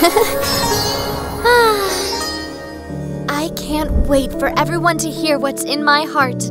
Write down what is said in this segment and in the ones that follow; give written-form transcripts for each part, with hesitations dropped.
I can't wait for everyone to hear what's in my heart.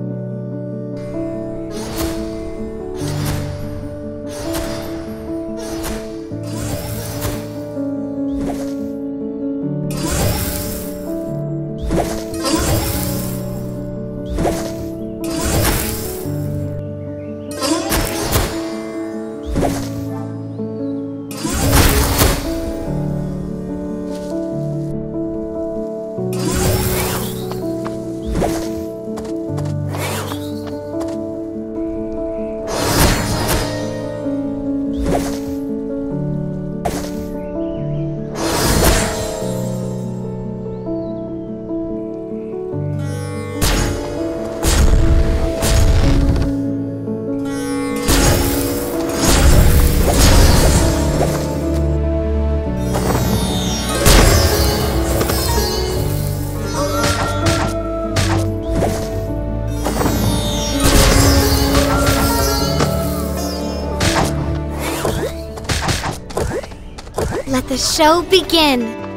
Let the show begin!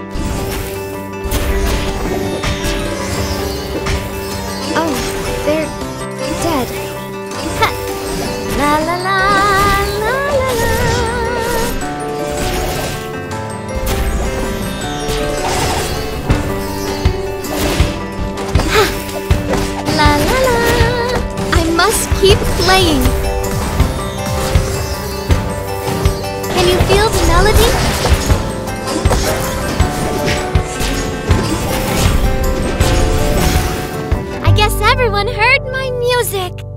Oh, they're dead. Ha! La la la, la la la. Ha! La la la. I must keep playing. Can you feel the melody? Everyone heard my music!